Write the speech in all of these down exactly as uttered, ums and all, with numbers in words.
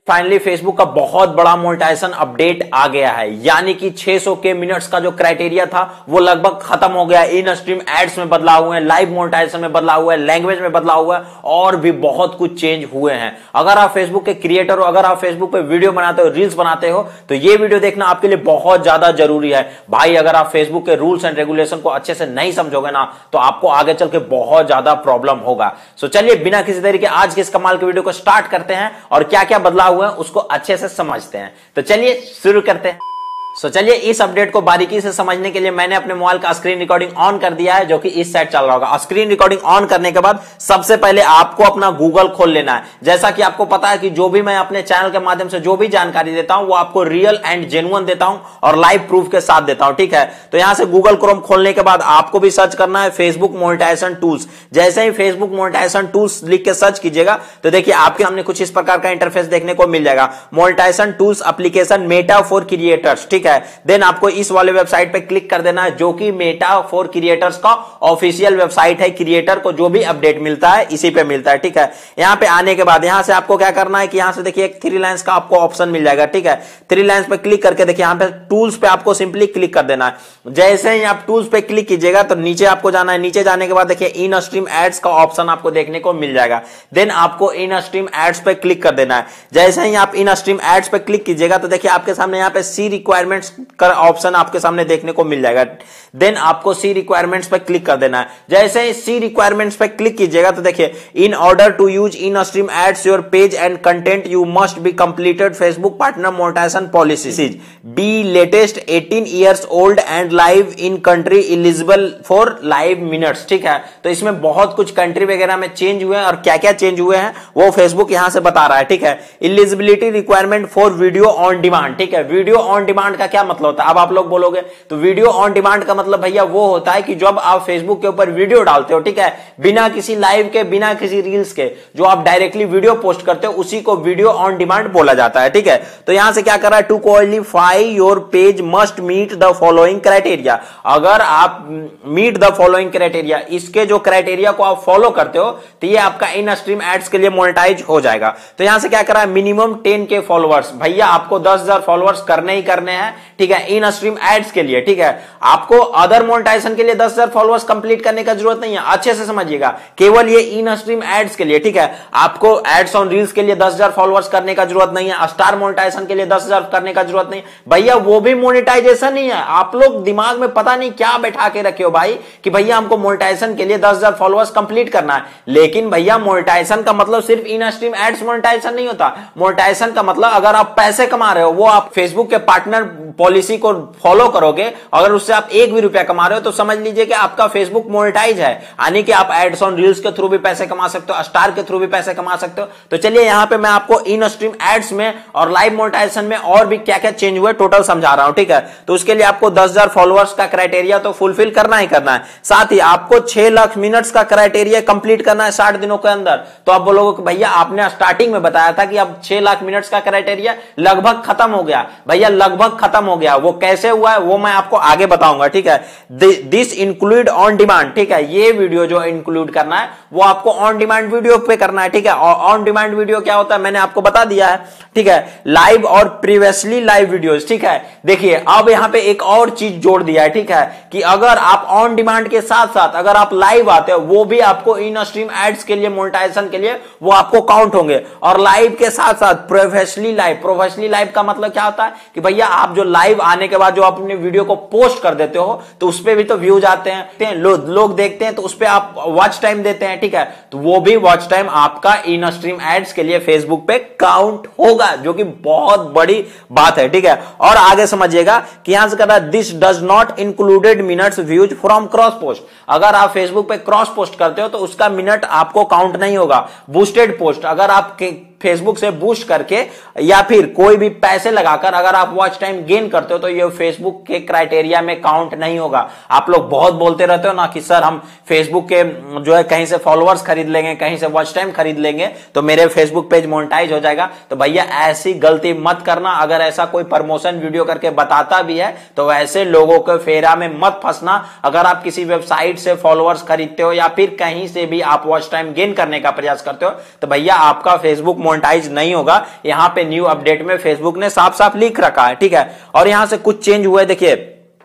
Finally Facebook का बहुत बड़ा मोनेटाइजेशन अपडेट आ गया है, यानी कि छह सौ के मिनट्स का जो क्राइटेरिया था वो लगभग खत्म हो गया। इन स्ट्रीम एड्स में बदलाव हुए हैं, लाइव मोनेटाइजेशन में बदलाव हुआ है, लैंग्वेज में बदलाव हुआ है और भी बहुत कुछ चेंज हुए हैं। अगर आप फेसबुक के क्रिएटर हो, अगर आप फेसबुक पे वीडियो बनाते हो, रील्स बनाते हो, तो ये वीडियो देखना आपके लिए बहुत ज्यादा जरूरी है भाई। अगर आप फेसबुक के रूल्स एंड रेगुलेशन को अच्छे से नहीं समझोगे ना तो आपको आगे चल के बहुत ज्यादा प्रॉब्लम होगा। सो चलिए बिना किसी तरीके आज के इस कमाल के वीडियो को स्टार्ट करते हैं और क्या क्या बदलाव हुए हैं उसको अच्छे से समझते हैं। तो चलिए शुरू करते हैं। सो so, चलिए इस अपडेट को बारीकी से समझने के लिए मैंने अपने मोबाइल का स्क्रीन रिकॉर्डिंग ऑन कर दिया है, जो कि इस साइड चल रहा होगा। स्क्रीन रिकॉर्डिंग ऑन करने के बाद सबसे पहले आपको अपना गूगल खोल लेना है। जैसा कि आपको पता है कि जो भी मैं अपने चैनल के माध्यम से जो भी जानकारी देता हूं वो आपको रियल एंड जेन्युइन देता हूं और लाइव प्रूफ के साथ देता हूं, ठीक है। तो यहां से गूगल क्रोम खोलने के बाद आपको भी सर्च करना है फेसबुक मोनेटाइजेशन टूल्स। जैसे ही फेसबुक मोनेटाइजेशन टूल्स लिख के सर्च कीजिएगा तो देखिए आपके सामने कुछ इस प्रकार का इंटरफेस देखने को मिल जाएगा। Monetization tools application Meta for creators, ठीक है। देन आपको इस वाले वेबसाइट पे क्लिक कर देना है, जो कि मेटा फॉर क्रिएटर्स का ऑफिशियल वेबसाइट है। क्रिएटर को जो भी अपडेट मिलता है इसी पे मिलता है, ठीक है। यहां पे आने के बाद यहां से आपको क्या करना है कि यहां से देखिए एक थ्री लाइंस का आपको ऑप्शन मिल जाएगा, ठीक है। थ्री लाइंस पे क्लिक करके देखिए यहां पे टूल्स पे आपको सिंपली क्लिक कर देना है। जैसे ही आप टूल्स पे क्लिक कीजिएगा तो नीचे आपको जाना है। नीचे जाने के बाद देखिए इन स्ट्रीम एड्स का ऑप्शन आपको देखने को मिल जाएगा। देन आपको इन स्ट्रीम एड्स पे क्लिक कर देना है। जैसे ही आप इन स्ट्रीम एड्स पे क्लिक कीजिएगा तो देखिए आपके सामने यहां पे सी रिक्वायरमेंट्स का ऑप्शन आपके सामने देखने को मिल जाएगा। देन आपको सी रिक्वायरमेंट्स पे क्लिक कर देना है। जैसे ही सी रिक्वायरमेंट्स पे क्लिक कीजिएगा तो देखिए in order to use in stream ads your page and content you must be completed Facebook partner monetization policies be latest eighteen years old and live in country eligible for live minutes, ठीक है। तो इसमें बहुत कुछ country वगैरह में change हुए हैं और क्या क्या चेंज हुए हैं वो फेसबुक यहां से बता रहा है, ठीक है। Eligibility requirement for video on demand, ठीक है। वीडियो ऑन डिमांड का क्या मतलब होता है? अब आप लोग बोलोगे तो वीडियो ऑन डिमांड का मतलब भैया वो होता है कि जब आप फेसबुक के ऊपर वीडियो डालते हो, ठीक है, बिना किसी लाइव के, बिना किसी रील्स के, जो आप डायरेक्टली वीडियो पोस्ट करते हो उसी को वीडियो ऑन डिमांड बोला जाता है, ठीक है। तो यहां से क्या कर रहा है, to qualify your page must meet the following criteria. अगर आप मीट द फॉलोइंग क्राइटेरिया, इसके जो क्राइटेरिया को आप फॉलो करते हो तो ये आपका इन स्ट्रीम एड्स के लिए मोनेटाइज हो जाएगा। तो यहां से क्या कर रहा है, मिनिमम टेन के फॉलोअर्स, भैया आपको दस हजार फॉलोअर्स करने ही करने हैं, ठीक है, इन स्ट्रीम एड्स के लिए, ठीक है। आपको अदर मोनेटाइजेशन के लिए दस हजार फॉलोअर्स कंप्लीट करने का जरूरत नहीं है, अच्छे से समझिएगा, केवल ये इन स्ट्रीम एड्स के लिए, ठीक है। आपको एड्स ऑन रील्स के लिए दस हजार फॉलोअर्स करने का जरूरत नहीं है, स्टार मोनेटाइजेशन के लिए दस हजार करने का जरूरत नहीं, भैया वो भी मोनेटाइजेशन ही है। आप लोग दिमाग में पता नहीं क्या बैठा के रखे हो भाई कि भैया हमको मोनेटाइजेशन के लिए दस हजार फॉलोअर्स कंप्लीट करना है, लेकिन भैया मोनेटाइजेशन का मतलब सिर्फ इन स्ट्रीम एड्स मोनेटाइजेशन नहीं होता। मोनेटाइजेशन का मतलब अगर आप पैसे कमा रहे हो, वो आप फेसबुक के पार्टनर पॉलिसी को फॉलो करोगे, अगर उससे आप एक भी रुपया कमा रहे हो तो समझ लीजिए कि आपका फेसबुक मोनेटाइज है, यानी कि आप एड्स ऑन रील्स के थ्रू भी पैसे कमा सकते हो, स्टार के थ्रू भी पैसे कमा सकते हो। तो चलिए यहां पे मैं आपको इन स्ट्रीम एड्स में और लाइव मोनेटाइजेशन में और भी क्या क्या चेंज हुए टोटल समझा रहा हूं, ठीक है। तो उसके लिए आपको दस हजार फॉलोअर्स का क्राइटेरिया तो फुलफिल करना ही करना है, साथ ही आपको छह लाख मिनट्स का क्राइटेरिया कंप्लीट करना है साठ दिनों के अंदर। तो आप बोलोगे कि भैया आपने स्टार्टिंग में बताया था कि अब छह लाख मिनट्स का क्राइटेरिया लगभग खत्म हो गया, भैया लगभग खत्म हो गया, वो कैसे हुआ है वो मैं आपको आगे बताऊंगा, ठीक है। दिस इंक्लूड ऑन डिमांड, ठीक है, ये वीडियो जो इंक्लूड करना है वो आपको ऑन डिमांड वीडियो पे करना है, ठीक है। और ऑन डिमांड वीडियो क्या होता है मैंने आपको बता दिया है, ठीक है। लाइव और प्रीवियसली लाइव वीडियोस, ठीक है। देखिए अब यहां पे एक और चीज जोड़ दिया है, ठीक है, कि अगर आप ऑन डिमांड के साथ साथ अगर आप लाइव आते हो वो भी आपको इन स्ट्रीम एड्स के लिए मोनेटाइजेशन के लिए वो आपको काउंट होंगे। और लाइव के साथ साथ प्रोफेशनली लाइव, प्रोफेशनली लाइव का मतलब क्या होता है कि भैया आप जो लाइव आने के बाद जो अपने वीडियो को पोस्ट कर देते हो तो उस पे भी तो व्यूज आते हैं, लोग लोग देखते हैं, तो उस पे आप वॉच टाइम देते हैं, ठीक है। तो वो भी वॉच टाइम आपका इन स्ट्रीम एड्स के लिए फेसबुक पे काउंट होगा, जो कि बहुत बड़ी बात है, ठीक है। और आगे समझिएगा कि यहां से कहता है this does not included minutes views from cross post. अगर आप फेसबुक पे क्रॉस पोस्ट करते हो तो उसका मिनट आपको काउंट नहीं होगा। बूस्टेड पोस्ट, अगर आप फेसबुक से बूस्ट करके या फिर कोई भी पैसे लगाकर अगर आप वॉच टाइम गेन करते हो तो ये फेसबुक के क्राइटेरिया में काउंट नहीं होगा। आप लोग बहुत बोलते रहते हो ना कि सर हम फेसबुक के जो है कहीं से फॉलोअर्स खरीद लेंगे, कहीं से वॉच टाइम खरीद लेंगे तो मेरे फेसबुक पेज मोनेटाइज हो जाएगा। तो भैया ऐसी गलती मत करना। अगर ऐसा कोई प्रमोशन वीडियो करके बताता भी है तो वैसे लोगों के फेरा में मत फंसना। अगर आप किसी वेबसाइट से फॉलोअर्स खरीदते हो या फिर कहीं से भी आप वॉच टाइम गेन करने का प्रयास करते हो तो भैया आपका फेसबुक मोनेटाइज नहीं होगा। यहां पे न्यू अपडेट में फेसबुक ने साफ साफ लिख रखा है, ठीक है। और यहां से कुछ चेंज हुआ है, देखिए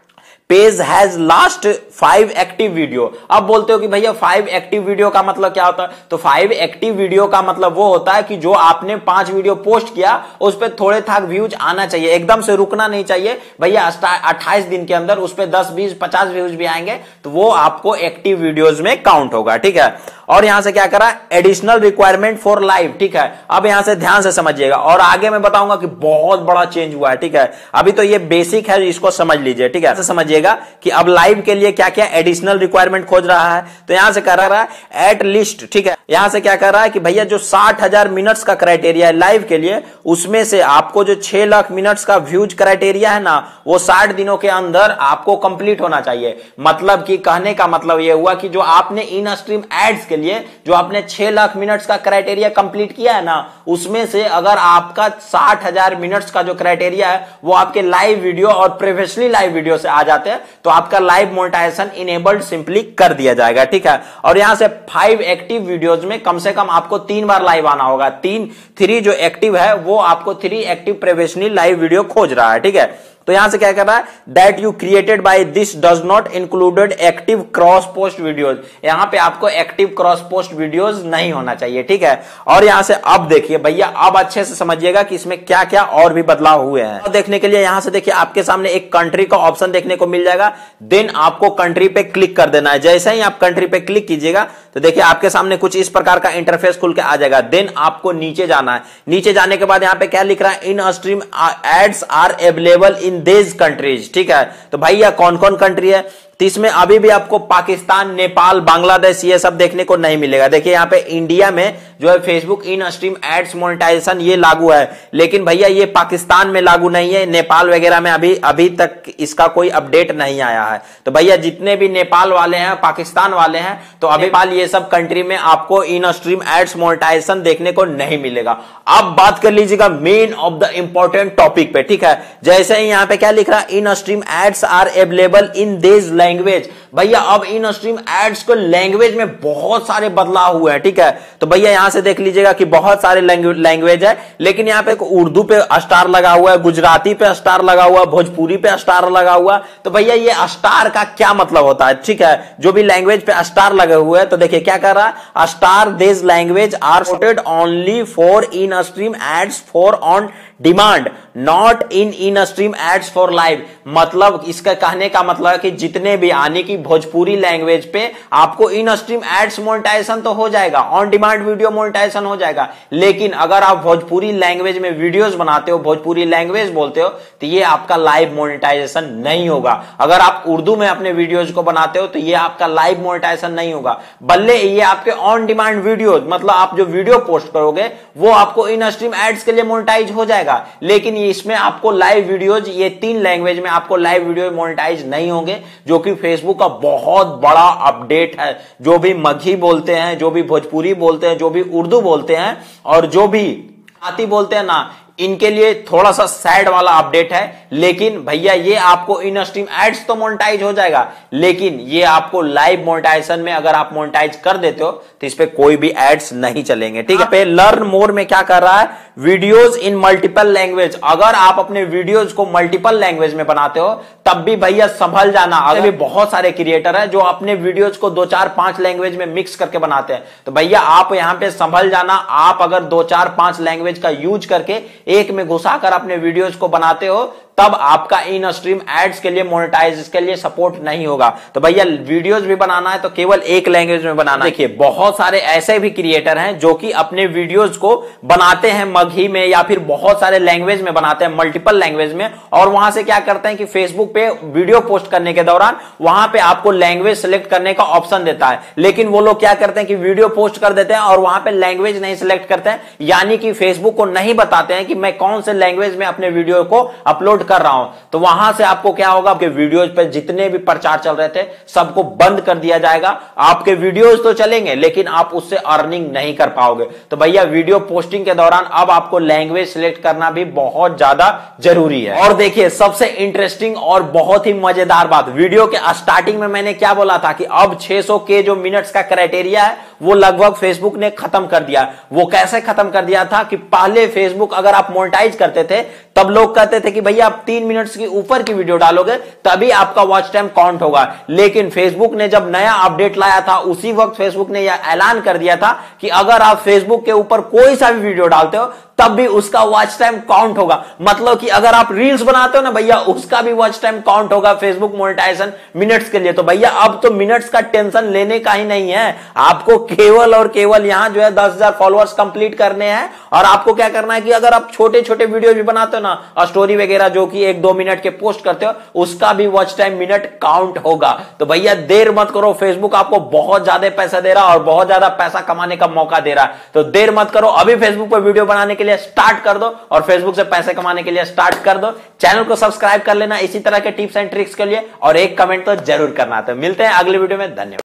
page has last five active video. अब बोलते हो कि भैया फाइव एक्टिव वीडियो का मतलब क्या होता है? तो फाइव एक्टिव वीडियो का मतलब वो होता है कि जो आपने पांच वीडियो पोस्ट किया उस पर थोड़े थाक व्यूज आना चाहिए, एकदम से रुकना नहीं चाहिए भैया। अट्ठाईस दिन के अंदर उस पर दस बीस पचास व्यूज भी आएंगे तो वो आपको एक्टिव वीडियोज में काउंट होगा, ठीक है। और यहां से क्या करा, एडिशनल रिक्वायरमेंट फॉर लाइव, ठीक है। अब यहां से ध्यान से समझिएगा और आगे मैं बताऊंगा कि बहुत बड़ा चेंज हुआ है, ठीक है। अभी तो ये बेसिक है, इसको समझ लीजिए, ठीक है। समझिएगा कि अब लाइव के लिए क्या क्या एडिशनल रिक्वायरमेंट खोज रहा है। तो यहां से कर रहा है एट लिस्ट, ठीक है। यहां से क्या कर रहा है कि भैया जो साठ हजार मिनट्स का क्राइटेरिया है लाइव के लिए, उसमें से आपको जो छह लाख मिनट्स का व्यूज क्राइटेरिया है ना, वो साठ दिनों के अंदर आपको कंप्लीट होना चाहिए। मतलब कि कहने का मतलब यह हुआ कि जो आपने इन स्ट्रीम एड्स के लिए जो आपने छह लाख मिनट्स का क्राइटेरिया कंप्लीट किया है ना, उसमें से अगर आपका साठ हजार मिनट्स का जो क्राइटेरिया है वो आपके लाइव वीडियो और प्रोफेशनली लाइव वीडियो से आ जाते हैं तो आपका लाइव मोनेटाइजेशन इनेबल्ड सिंपली कर दिया जाएगा, ठीक है। और यहां से फाइव एक्टिव वीडियोज में कम से कम आपको तीन बार लाइव आना होगा। तीन थ्री जो एक्टिव है वो आपको three active professionally live video खोज रहा है, ठीक है। तो यहां से क्या कर रहा है, that you created by this does not included active cross post videos. यहां पे आपको एक्टिव क्रॉस पोस्ट वीडियोज नहीं होना चाहिए, ठीक है। और यहां से अब देखिए भैया, अब अच्छे से समझिएगा कि इसमें क्या क्या और भी बदलाव हुए हैं। और देखने के लिए यहां से देखिए आपके सामने एक कंट्री का ऑप्शन देखने को मिल जाएगा। देन आपको कंट्री पे क्लिक कर देना है। जैसे ही आप कंट्री पे क्लिक कीजिएगा तो देखिए आपके सामने कुछ इस प्रकार का इंटरफेस खुल के आ जाएगा। देन आपको नीचे जाना है। नीचे जाने के बाद यहां पे क्या लिख रहा है, in stream ads are available in this countries, ठीक है। तो भैया कौन कौन कंट्री है, तो इसमें अभी भी आपको पाकिस्तान, नेपाल, बांग्लादेश ये सब देखने को नहीं मिलेगा। देखिए यहाँ पे इंडिया में जो है Facebook in stream ads monetization ये लागू है, लेकिन भैया ये पाकिस्तान में लागू नहीं है, नेपाल वगैरह में अभी अभी तक इसका कोई अपडेट नहीं आया है। तो भैया जितने भी नेपाल वाले हैं, पाकिस्तान वाले हैं, तो अभी नेपाल ये सब कंट्री में आपको इन स्ट्रीम एड्स मोनेटाइजेशन देखने को नहीं मिलेगा। अब बात कर लीजिएगा main of the important topic पे, ठीक है। जैसे ही यहाँ पे क्या लिख रहा है, in stream ads are available in this language. भैया अब इन स्ट्रीम एड्स को लैंग्वेज में बहुत सारे बदलाव हुए हैं, ठीक है। तो भैया यहां से देख लीजिएगा कि बहुत सारे लैंग्वेज है, लेकिन यहां पे उर्दू पे स्टार लगा हुआ है, गुजराती पे स्टार लगा हुआ है, भोजपुरी पे स्टार लगा हुआ है। तो भैया ये स्टार का क्या मतलब होता है, ठीक है। जो भी लैंग्वेज पे स्टार लगे हुए हैं, तो देखिए क्या कर रहा है, star this language are supported only for in stream ads for on demand, not in in stream ads for live. मतलब इसका कहने का मतलब है कि जितने भी आने की भोजपुरी लैंग्वेज पे आपको इन स्ट्रीम एड्स मोनेटाइजेशन तो हो जाएगा, ऑन डिमांड वीडियो मोनेटाइजेशन हो जाएगा, लेकिन अगर आप भोजपुरी लैंग्वेज में वीडियोस बनाते हो, भोजपुरी लैंग्वेज बोलते हो, तो ये आपका लाइव मोनेटाइजेशन नहीं होगा। अगर आप उर्दू में अपने वीडियोज को बनाते हो तो ये आपका लाइव मोनेटाइजेशन नहीं होगा, बल्ले ये आपके ऑन डिमांड वीडियोज, मतलब आप जो वीडियो पोस्ट करोगे वो आपको इन स्ट्रीम एड्स के लिए मोनेटाइज हो जाएगा। लेकिन इसमें आपको लाइव वीडियोज, ये तीन लैंग्वेज में आपको लाइव वीडियो मोनेटाइज नहीं होंगे, जो कि फेसबुक का बहुत बड़ा अपडेट है। जो भी मगही बोलते हैं, जो भी भोजपुरी बोलते हैं, जो भी उर्दू बोलते हैं और जो भी आती बोलते हैं ना, इनके लिए थोड़ा सा सैड वाला अपडेट है। लेकिन भैया ये आपको इन स्ट्रीम एड्स तो मोनेटाइज हो जाएगा, लेकिन ये आपको लाइव मोनेटाइजेशन में अगर आप मोनेटाइज कर देते हो तो इस पे कोई भी एड्स नहीं चलेंगे, ठीक है। पे लर्न मोर में क्या कर रहा है, वीडियोज इन मल्टीपल लैंग्वेज। अगर आप अपने वीडियोज को मल्टीपल लैंग्वेज में बनाते हो तब भी भैया संभल जाना। अगर भी बहुत सारे क्रिएटर है जो अपने वीडियोज को दो चार पांच लैंग्वेज में मिक्स करके बनाते हैं, तो भैया आप यहां पे संभल जाना। आप अगर दो चार पांच लैंग्वेज का यूज करके एक में घुसाकर अपने वीडियोज को बनाते हो तब आपका इन स्ट्रीम एड्स के लिए मोनेटाइज के लिए सपोर्ट नहीं होगा। तो भैया वीडियोस भी बनाना है तो केवल एक लैंग्वेज में बनाना। देखिए बहुत सारे ऐसे भी क्रिएटर हैं जो कि अपने वीडियोस को बनाते हैं मगही में या फिर बहुत सारे लैंग्वेज में बनाते हैं, मल्टीपल लैंग्वेज में, और वहां से क्या करते हैं कि फेसबुक पे वीडियो पोस्ट करने के दौरान वहां पे आपको लैंग्वेज सिलेक्ट करने का ऑप्शन देता है, लेकिन वो लोग क्या करते हैं कि वीडियो पोस्ट कर देते हैं और वहां पे लैंग्वेज नहीं सिलेक्ट करते हैं, यानी कि फेसबुक को नहीं बताते हैं कि मैं कौन से लैंग्वेज में अपने वीडियो को अपलोड कर रहा हूं। तो वहां से आपको क्या होगा, आपके वीडियोज पे जितने भी प्रचार चल रहे थे सबको बंद कर दिया जाएगा। आपके वीडियोज तो चलेंगे लेकिन आप उससे अर्निंग नहीं कर पाओगे। तो भैया वीडियो पोस्टिंग के दौरान अब आपको लैंग्वेज सिलेक्ट करना भी बहुत ज्यादा जरूरी है। और देखिए सबसे इंटरेस्टिंग और बहुत ही मजेदार बात, वीडियो के स्टार्टिंग में मैंने क्या बोला था कि अब छह सौ के जो मिनट्स का क्राइटेरिया है वो लगभग फेसबुक ने खत्म कर दिया। वो कैसे खत्म कर दिया था कि पहले फेसबुक अगर आप मोनेटाइज करते थे तब लोग कहते थे कि भैया आप तीन मिनट्स की ऊपर की वीडियो डालोगे तभी आपका वॉच टाइम काउंट होगा। लेकिन फेसबुक ने जब नया अपडेट लाया था उसी वक्त फेसबुक ने यह ऐलान कर दिया था कि अगर आप फेसबुक के ऊपर कोई सा भी वीडियो डालते हो तब भी उसका वॉच टाइम काउंट होगा। मतलब कि अगर आप रील्स बनाते हो ना भैया उसका भी वॉच टाइम काउंट होगा फेसबुक मोनेटाइजेशन मिनट्स के लिए। तो भैया अब तो मिनट्स का टेंशन लेने का ही नहीं है, आपको केवल और केवल यहां जो है दस हजार फॉलोअर्स कंप्लीट करने हैं। और आपको क्या करना है कि अगर आप छोटे छोटे वीडियो भी बनाते हो ना और स्टोरी वगैरह जो कि एक दो मिनट के पोस्ट करते हो उसका भी वॉच टाइम मिनट काउंट होगा। तो भैया देर मत करो, फेसबुक आपको बहुत ज्यादा पैसा दे रहा है और बहुत ज्यादा पैसा कमाने का मौका दे रहा है। तो देर मत करो, अभी फेसबुक पर वीडियो बनाने के लिए स्टार्ट कर दो और फेसबुक से पैसे कमाने के लिए स्टार्ट कर दो। चैनल को सब्सक्राइब कर लेना इसी तरह के टिप्स एंड ट्रिक्स के लिए और एक कमेंट तो जरूर करना। तो मिलते हैं अगले वीडियो में, धन्यवाद।